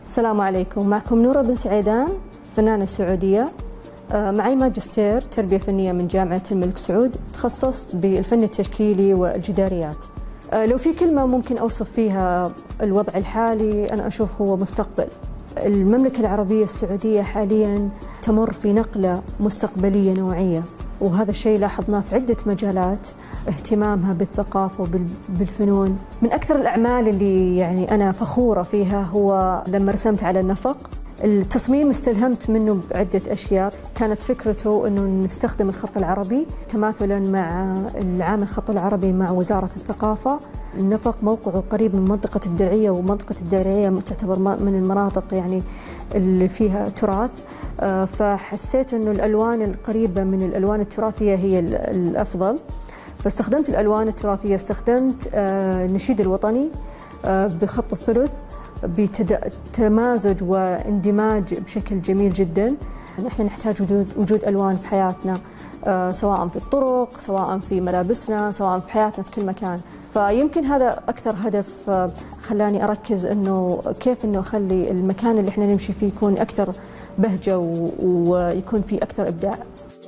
السلام عليكم، معكم نورة بن سعيدان، فنانة سعودية. معي ماجستير تربية فنية من جامعة الملك سعود، تخصصت بالفن التشكيلي والجداريات. لو في كلمة ممكن أوصف فيها الوضع الحالي، أنا أشوف هو مستقبل. المملكة العربية السعودية حالياً تمر في نقلة مستقبلية نوعية، وهذا الشيء لاحظناه في عدة مجالات، اهتمامها بالثقافة وبالفنون. من أكثر الأعمال اللي يعني أنا فخورة فيها هو لما رسمت على النفق. التصميم استلهمت منه بعدة أشياء، كانت فكرته أنه نستخدم الخط العربي تماثلاً مع العام الخط العربي مع وزارة الثقافة. النفق موقعه قريب من منطقة الدرعية، ومنطقة الدرعية تعتبر من المناطق يعني اللي فيها تراث، فحسيت أنه الألوان القريبة من الألوان التراثية هي الأفضل، فاستخدمت الألوان التراثية. استخدمت النشيد الوطني بخط الثلث بتمازج واندماج بشكل جميل جدا. نحن نحتاج وجود ألوان في حياتنا، سواء في الطرق، سواء في ملابسنا، سواء في حياتنا في كل مكان. فيمكن هذا أكثر هدف خلاني أركز أنه كيف أنه أخلي المكان اللي احنا نمشي فيه يكون أكثر بهجة ويكون فيه أكثر إبداع.